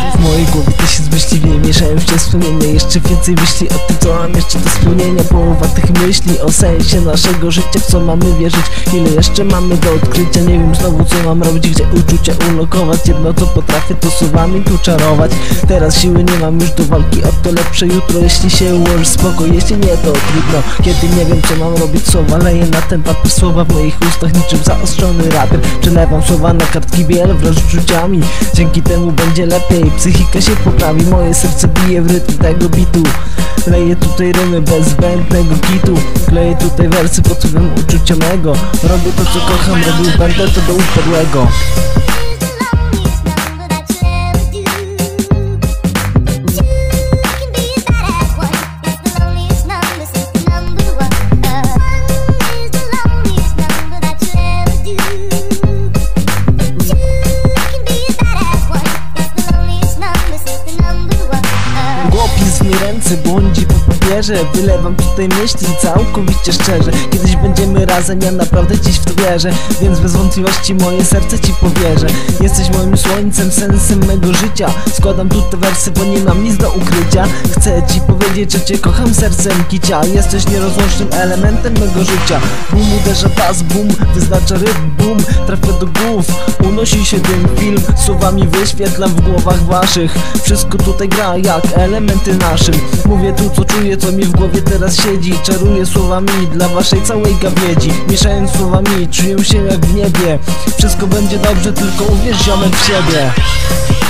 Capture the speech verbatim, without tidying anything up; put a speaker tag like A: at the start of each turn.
A: W mojej głowie tysiąc myśli wieje, mieszają się wspomnienia. Jeszcze więcej myśli o tym, co mam jeszcze do spełnienia. Połowa tych myśli o sensie naszego życia, w co mamy wierzyć, ile jeszcze mamy do odkrycia. Nie wiem znowu co mam robić, gdzie uczucia ulokować. Jedno co potrafię to słowami tu czarować. Teraz siły nie mam już do walki, o to lepsze jutro. Jeśli się ułoży spoko, jeśli nie to trudno. Kiedy nie wiem co mam robić, słowa leję na ten papier. Słowa w moich ustach niczym zaostrzony raper. Przelewam słowa na kartki biel wraz z uczuciami. Dzięki temu będzie lepiej, psychika się poprawi. Moje serce bije w rytm tego bitu. Leję tutaj rymy bez zbędnego kitu. Kleję tutaj wersy pod wpływem uczucia mego. Robię to co kocham, robił będę to do upadłego. Łopis mi ręce błądzi po papierze. Wylewam tutaj myśli całkowicie szczerze. Kiedyś będziemy razem, ja naprawdę dziś w to wierzę. Więc bez wątpliwości moje serce ci powierzę. Jesteś moim słońcem, sensem mego życia. Składam tu te wersy, bo nie mam nic do ukrycia. Chcę ci powiedzieć, że cię kocham sercem kicia. Jesteś nierozłącznym elementem mego życia. Bum uderza bas, bum, wyznacza rytm, bum. Trafia do głów, unosi się ten film. Słowami wyświetlam w głowach waszych. Wszystko tutaj gra jak elementy naszym. Mówię tu co czuję, co mi w głowie teraz siedzi. Czaruję słowami dla waszej całej gawiedzi. Mieszając słowami, czuję się jak w niebie. Wszystko będzie dobrze, tylko uwierz ziomek w siebie.